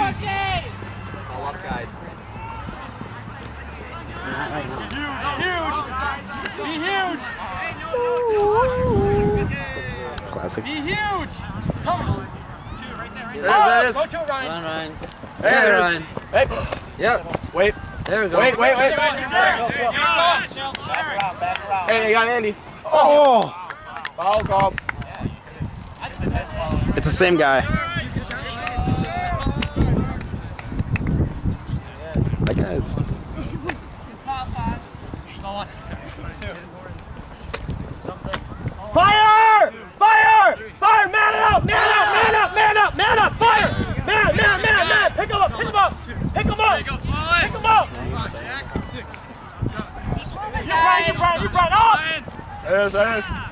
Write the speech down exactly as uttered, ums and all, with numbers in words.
All up, guys. Huge! Be huge! Classic. Be huge! Come on! There it is. Go to it, Ryan. Come on, Ryan. There, There, there, Ryan. Hey. Yep. Wait. There we go. Wait, wait, wait. Hey, you got Andy. Oh! Foul call. It's the same guy. That guy's. Fire! Fire! Fire! Man it up! Man up! Man up! Man up! Man up! Fire! Man! Man! Man! Man! Pick him up! Pick him up! Pick him up! Pick him up! You Brian! You Brian! You Brian! Up! There it is, there it is.